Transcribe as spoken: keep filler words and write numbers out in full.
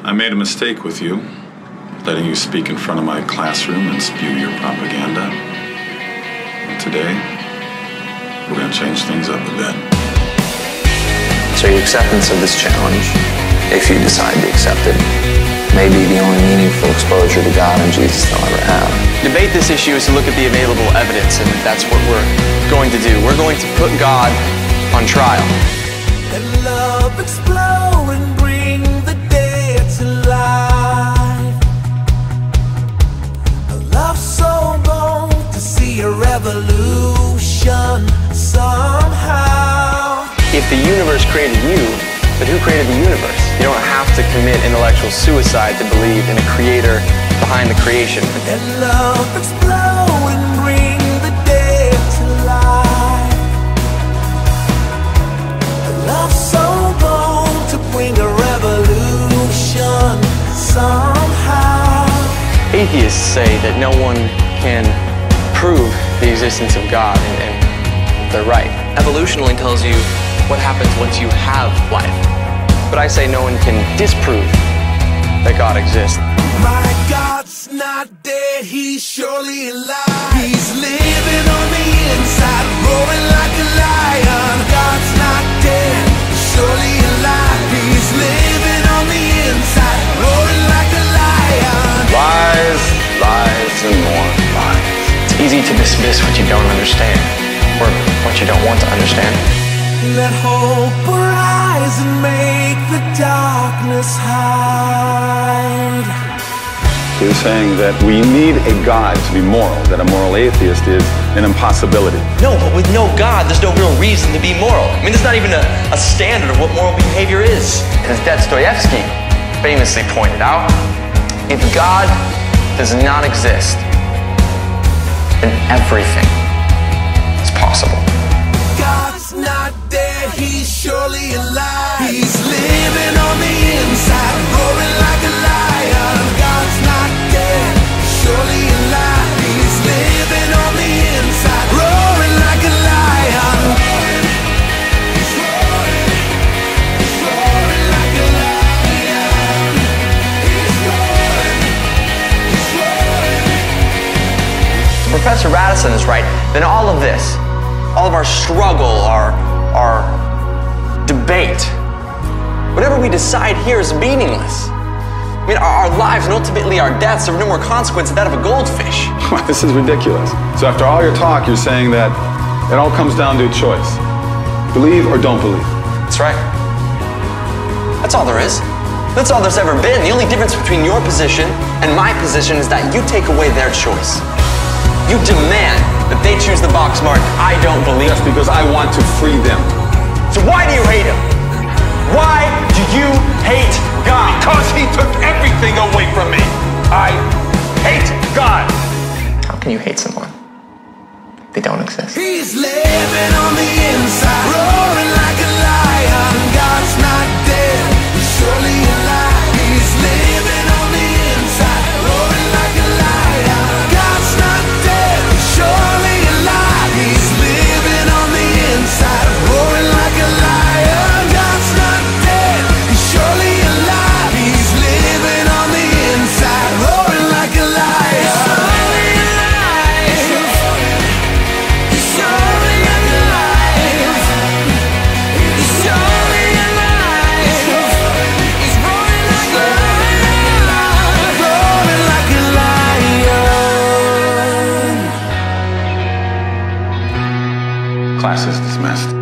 I made a mistake with you, letting you speak in front of my classroom and spew your propaganda. And today, we're going to change things up a bit. So your acceptance of this challenge, if you decide to accept it, may be the only meaningful exposure to God and Jesus they'll ever have. Debate this issue is to look at the available evidence, and that's what we're going to do. We're going to put God on trial. Let love explode and bring the dead to life. A love so bold to see a revolution somehow. If the universe created you, but who created the universe? You don't have to commit intellectual suicide to believe in a creator behind the creation. Let love explode and bring the dead to life. A love so bold to bring a revolution somehow. Atheists say that no one can prove the existence of God, and, and they're right. Evolution only tells you what happens once you have life. But I say no one can disprove that God exists. My God's not dead, he's surely alive. He's living on the inside, roaring like a lion. God's not dead, surely alive. He's living on the inside, roaring like a lion. Lies, lies, and more lies. It's easy to dismiss what you don't understand, or what you don't want to understand. Let hope arise and make the darkness hide. So you're saying that we need a God to be moral, that a moral atheist is an impossibility. No, but with no God, there's no real reason to be moral. I mean, there's not even a, a standard of what moral behavior is. As Dostoevsky famously pointed out, if God does not exist, then everything is possible. God's not dead, he's surely alive. He's living on the inside, roaring like a lion. God's not dead, surely alive. He's living on the inside, roaring like a lion. He's roaring, he's roaring like a lion. He's roaring, he's roaring. If Professor Radisson is right, then all of this, all of our struggle, our, our debate, whatever we decide here is meaningless. I mean, our, our lives and ultimately our deaths are no more consequence than that of a goldfish. This is ridiculous. So after all your talk, you're saying that it all comes down to a choice. Believe or don't believe. That's right. That's all there is. That's all there's ever been. The only difference between your position and my position is that you take away their choice. You demand that they choose the box marked, I don't believe. That's because I want to free them. So why do you hate him? Why do you hate God? Because he took everything away from me. I hate God. How can you hate someone? They don't exist. He's living on the inside, roaring like a lion. God's not dead, he's surely alive. He's living on the inside, roaring like a lion. God's not dead, he's surely alive. He's living on the inside, roaring like a lion. God's not dead, he's surely alive. He's living on the inside, roaring like a lion. Class is dismissed.